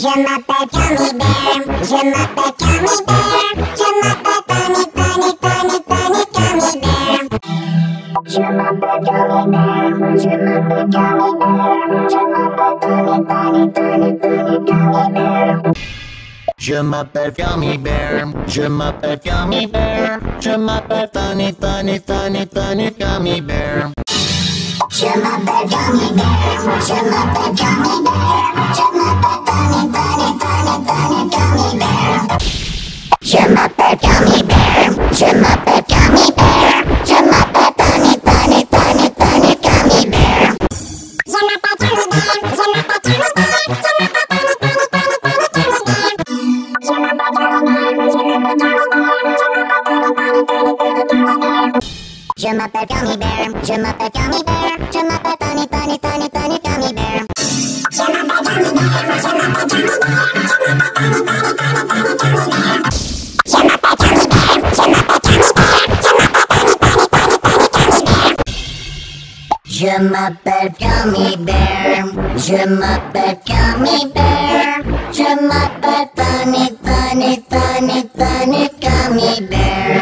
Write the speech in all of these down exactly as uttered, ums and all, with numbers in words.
Je m'appelle Gummy Bear, je m'appelle Gummy Bear, je m'appelle Funny, Funny, Funny, Funny Gummy Bear. Je m'appelle Gummy Bear, je m'appelle Gummy Bear, je m'appelle Funny, Funny, Funny, Funny Gummy Bear. Je m'appelle Gummy Bear, je m'appelle Gummy Bear, je m'appelle Funny, Funny, Funny, Funny Gummy Bear. Je m'appelle Gummy Bear, je m'appelle Gummy Bear, je m'appelle Funny, Funny, Funny, Funny Gummy Bear. Je m'appelle Gummy Bear, je m'appelle Gummy Bear, je m'appelle Funny, Funny, Funny, Funny Gummy Bear. Je m'appelle Gummy Bear, je m'appelle Gummy Bear, je m'appelle Funny, Funny, Funny, Funny Gummy Bear. Je m'appelle Gummy Bear, je m'appelle Gummy Bear, je m'appelle Funny, Funny, Funny, Funny Gummy Bear. Je m'appelle Gummy Bear, je m'appelle Gummy Bear, je m'appelle Funny, Funny, Funny, Funny Gummy Bear. Je m'appelle Gummy Bear, je m'appelle Gummy Bear, je m'appelle Funny, Funny, Funny, Funny Gummy Bear. Je m'appelle Gummy Bear, je m'appelle Gummy Bear, je m'appelle Funny, Funny, Funny, Funny Gummy Bear. Je m'appelle Gummy Bear, je m'appelle Gummy Bear, je m'appelle Funny, Funny, Funny, Funny Gummy Bear.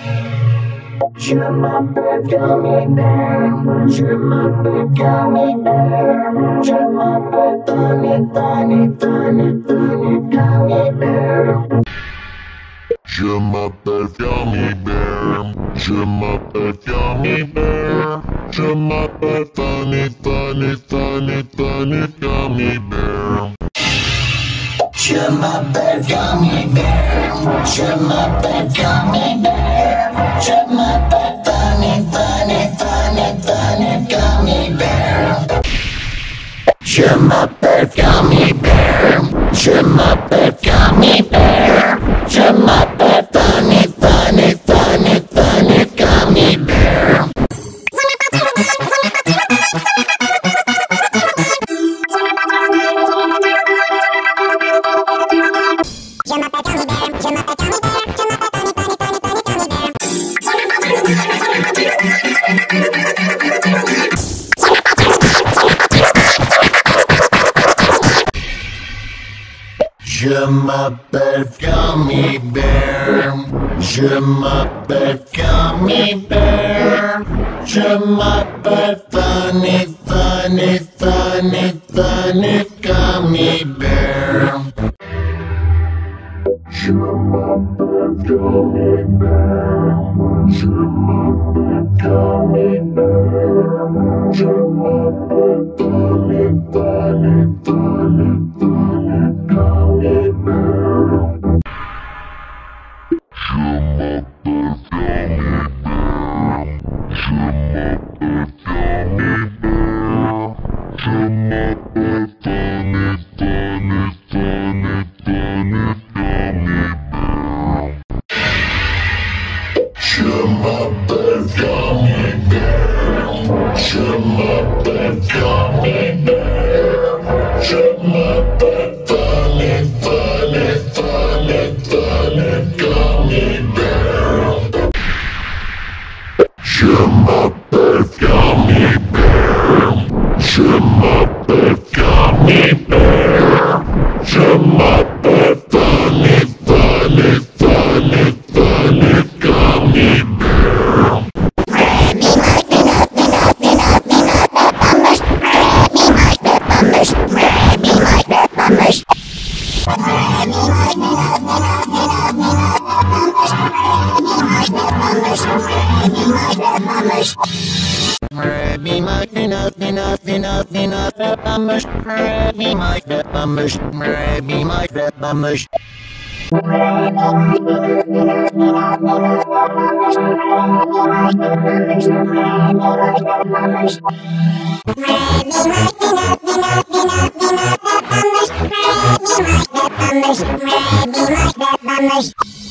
Je m'appelle Gummy Bear, je m'appelle Gummy Bear, je m'appelle Funny, Funny, Funny, Funny Gummy Bear. Je m'appelle Gummy Bear, je m'appelle Gummy Bear, je m'appelle Funny, Funny, Funny, Funny Gummy Bear. Je m'appelle Gummy Bear, je m'appelle Gummy Bear, je m'appelle Funny, Funny, Funny, Funny Gummy Bear. Je m'appelle Gummy Bear, je m'appelle Gummy Bear, je m'appelle Funny, Funny, Funny, Funny Gummy Bear. Je m'appelle Gummy Bear, je m'appelle Gummy Bear, je m'appelle Funny, Funny, Funny, Funny Gummy Bear. Je m'appelle Gummy Bear, je m'appelle Gummy Bear, je m'appelle Funny, Funny, Funny, Funny Gummy Bear. Je m'appelle Gummy Bear, je m'appelle Gummy Bear, je m'appelle Funny, Funny, Funny, Funny Gummy Bear. Je m'appelle Gummy Bear, je m'appelle Gummy Bear, je m'appelle Funny, Funny, Funny, Funny Gummy Bear. Je m'appelle Gummy Bear, je m'appelle Gummy Bear, je m'appelle Funny, Funny, Funny, Funny Gummy Bear. Je m'appelle Gummy Bear, je m'appelle Gummy Bear, je m'appelle Funny, Funny, Funny, Funny Gummy Bear. Be my enough, enough, enough, enough, bummers. Be my bummers. Be my bummers. Bummers.